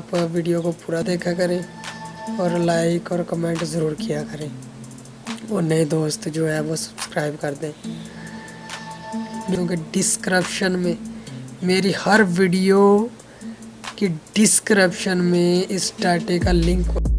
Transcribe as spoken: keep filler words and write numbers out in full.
आप वीडियो को पूरा देखा करें और लाइक और कमेंट ज़रूर किया करें, और नए दोस्त जो है वो सब्सक्राइब कर दें, क्योंकि डिस्क्रिप्शन में मेरी हर वीडियो कि डिस्क्रिप्शन में इस डाटे का लिंक